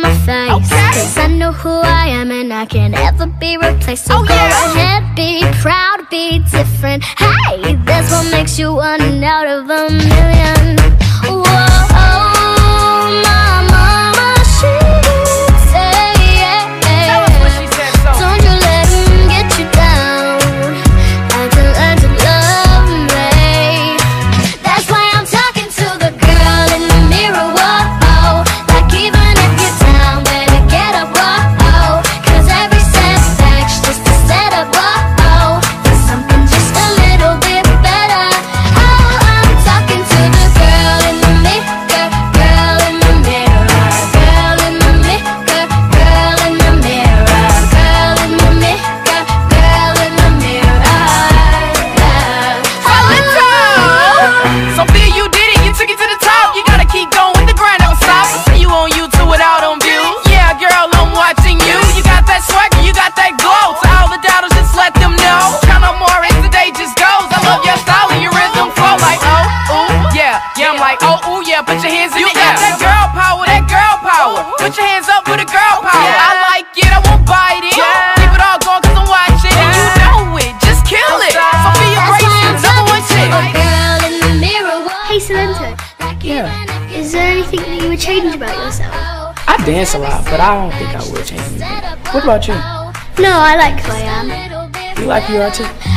my face, cause I know who I am and I can't ever be replaced. So go ahead, be proud, be different. Hey, that's what makes you one out of a million. Whoa, my mama, she did say, tell us what she said, so. don't you let him get you down, and to learn to love me. That's why I'm talking to the girl in the mirror. Whoa, like even if you're down, better get up. Whoa, cause every setback's just a setup. Whoa, for something just a little bit better. Oh, I'm talking to the girl in the mirror, girl in the mirror, girl in the mirror, girl in the mirror, girl in the mirror, girl in the mirror. Sophia, you did it, you took it to the top. You gotta keep going with the grind, never stop. I see you on YouTube without on views. Yeah, girl, I'm watching you. You got that swagger, you got that glow. To all the doubters, just let them know. Count on more as the day just goes. I love your style and your rhythm flow. Like, oh, ooh, yeah, yeah, I'm like, oh, ooh, yeah, put your hands in the air. You got that girl power, that girl power. Put your hands up with a girl power. I like it, I won't bite it. Keep it all going cause I'm watching. And you know it, just kill it. Sophia Grayson, #1 chick. Girl in the mirror. Hey Salento, Yeah, is there anything that you would change about yourself? I dance a lot, but I don't think I would change anything. What about you? No, I like who I am. You like who you are too?